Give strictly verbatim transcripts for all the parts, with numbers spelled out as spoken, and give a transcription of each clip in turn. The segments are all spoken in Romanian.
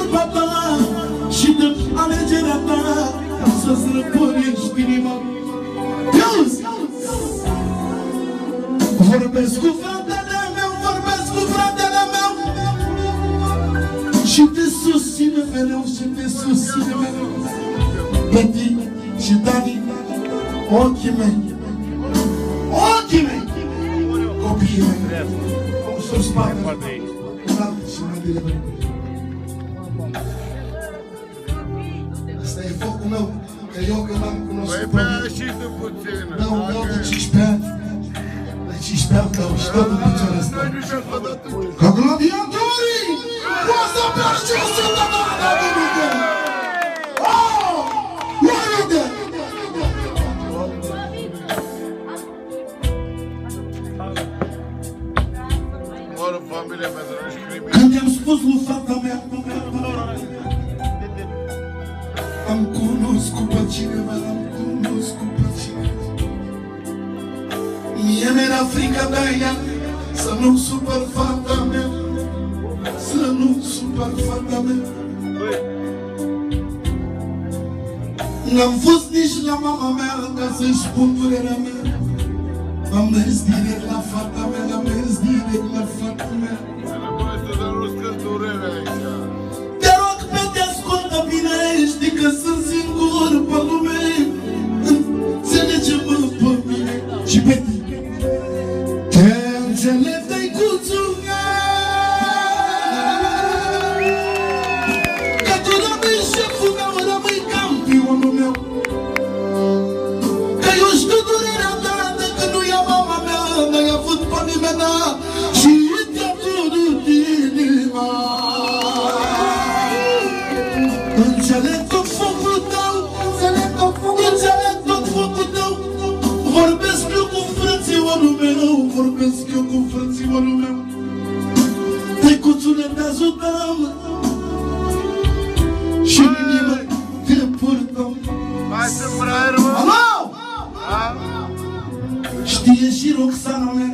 slujba ta și de alegerea ta să-ți răpărești inima. Iauzi! Vorbesc cu fratele meu, vorbesc cu fratele meu și te susține mereu, și te susține mereu. Tati și Dani, ochii mei, ochii mei, copiii mei, cum s-o spate, înalt și mai bine. Asta e focul meu, că eu când am cunoscut pe mine, dau dau de cincisprezece ani, de cincisprezece ani dau și tot în picioare ăsta. Ca gladiatorii, poți să pleci ce o să te dă, Dumnezeu! Oh! Ia-te! Când i-am spus lui fata mea, am cunoscut pe cineva, am cunoscut pe cineva. Mie mi-era frică de ea, să nu supăr fata mea, să nu supăr fata mea. N-am fost nici la mama mea ca să-i spun durerea mea. Am mers direct la fata mea, am mers direct la fata mea. Te rog pe te ascultă bine, știi că sunt singur pe lume. Înțelege-mă pe mine și pe tine. Te înțeleg, tăicuțul meu, că tu rămâi șeful meu, rămâi campionul meu. Că eu știu durerea ta, de când nu ia mama mea, n-ai avut pe nimeni și te-a durut inima. Înțeleg tot focul tău, înțeleg tot focul, înțeleg tot focul tău. Vorbesc eu cu frățiorul meu, vorbesc eu cu frățiorul meu. Tăicuțule, te ajutăm și în inimă te purtăm. Alo! Știe și Roxana mea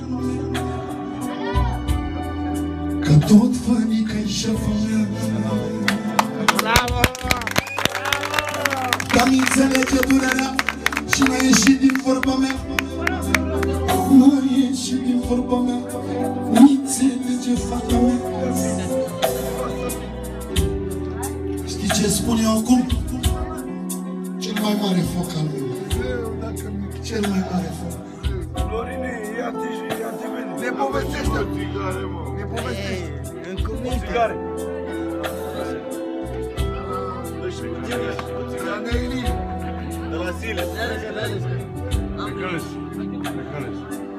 că tot fănică-i șefa mea. Că-mi înțelege durerea și n-a ieșit din vorba mea. N-a ieșit din vorba mea, nu înțelege fata mea. Știi ce spun eu acum? Cel mai mare foc al meu. Cel mai mare foc. Florine, ia-te și ia-te veni. Ne povestește. Ne povestește. Încă o țigare. De la Sile. Mecănăși. Mecănăși.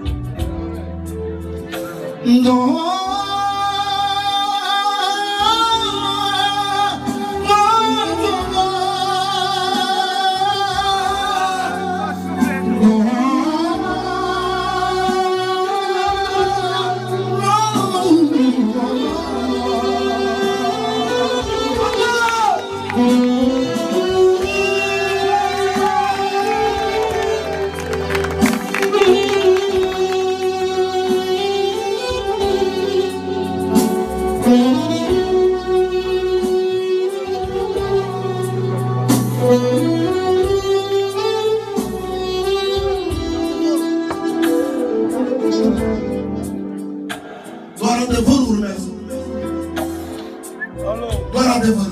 Doar adevărul urmează. Doar adevărul.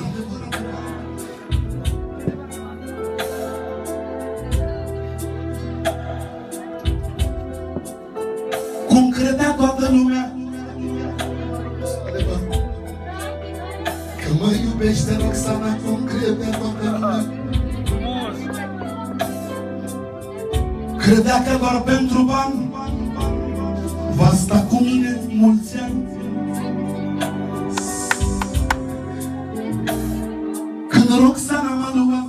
Cum credea toată lumea că mă iubește Roxana, cum credea toată lumea. Credea că doar pentru bani va sta cu mine mulți ani. Când Roxana m-a luat,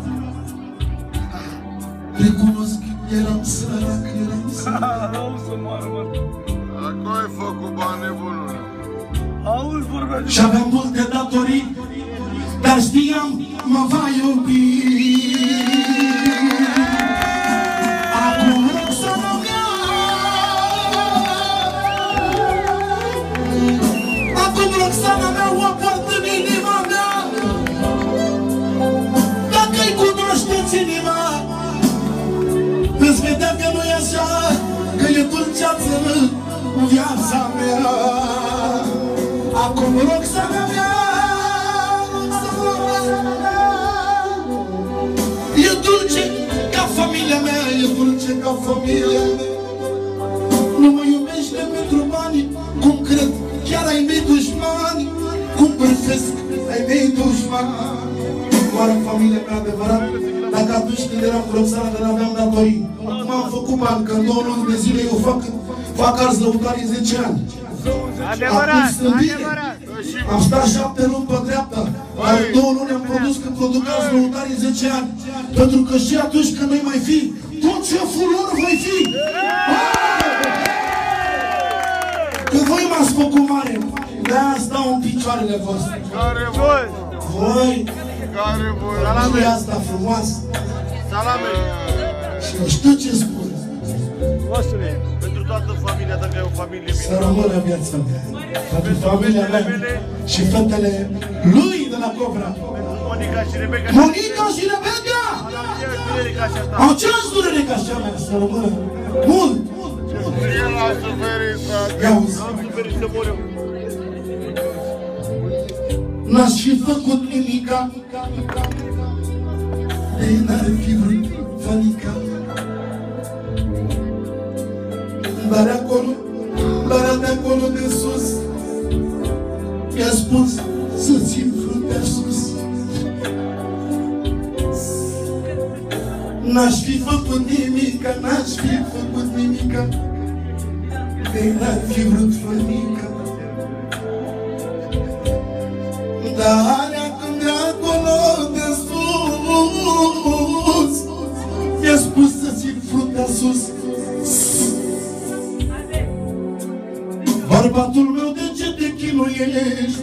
recunosc, eram sărac, eram sărac. Acolo ai făcut bani nebunule. Auzi, vorbea de... Și aveam multe datorii, dar știam, mă va iubi. Acum Roxana mea, acum Roxana mea o poartă în inima dulceață în viața mea. Acum rog să-mi avea, rog să-mi avea. E dulce ca familia mea, e dulce ca familia mea. Nu mă iubește pentru bani, cum cred chiar ai mei dușmani, cum bârfesc ai mei dușmani. Oare familia mea adevărat, dacă atunci când eram cu Roxana că n-aveam datorii, acum am făcut bani, că în două luni de zile eu fac, fac arzi lăutarii zece ani. Adevărat, adevărat. Am stat șapte luni pe dreapta, dar în două luni am produs când produc arzi lăutarii zece ani. Pentru că și atunci când nu-i mai fi, tot șeful lor voi fi. Că voi m-ați făcut mare, de-aia stau în picioarele voastre. Care voi? Voi, Care voi? nu e asta frumoasă. Salame! Și eu știu ce spun. Ostule. Pentru toată familia, dacă e o familie Să rămână viața mea. Pentru familia mea și fetele lui de la Cobra. Monica și Rebecca. Monica și Rebecca! Au ce-ați durere ca așa mea, să rămână mult! El a suferit, frate. Ia uzi. Am suferit să mor eu. N-aș fi făcut nimica, ei n-ar fi vrut fanica. Dar acolo, dar de acolo de sus, mi-a spus să țin fruntea sus. N-aș fi făcut nimica, n-aș fi făcut nimica, ei n-ar fi vrut fanica. Dar acum de acolo de sus, mi-a spus să țin fruntea sus. Bărbatul meu, de ce te chinuiești?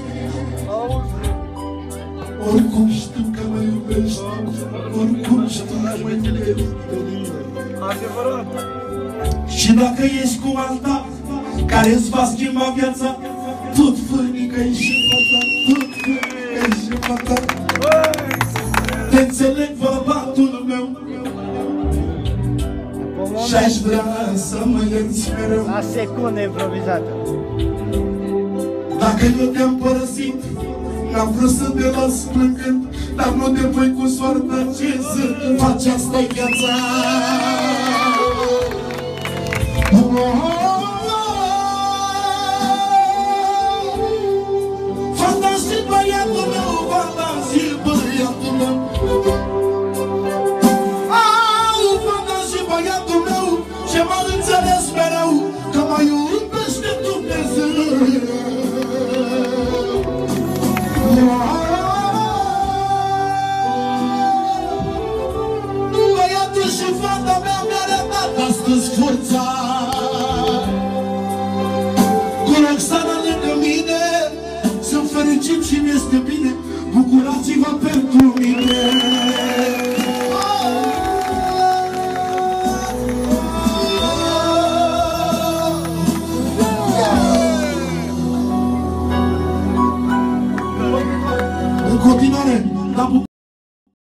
Oricum știu că mă iubești, oricum știu că mă iubești. Adevărat. Și dacă ești cu alta care îți va schimba viața, tot fărnică-i și fata, tot fărnică-i și fata. Te înțeleg, bărbatul meu, și-aș vrea să mă ierți mereu. La secundă improvizată. Dacă eu te-am părăsit, n-am vrut să te las plângând, dar nu te voi cu soarta, ce să faci, asta-i viața. Fata și băiatul meu, fata și băiatul meu. Au, fata și băiatul meu, ce m-a înțeles mereu, că mă iubește Dumnezeu. Băiatul și fata mea mi-a arătat astăzi forța.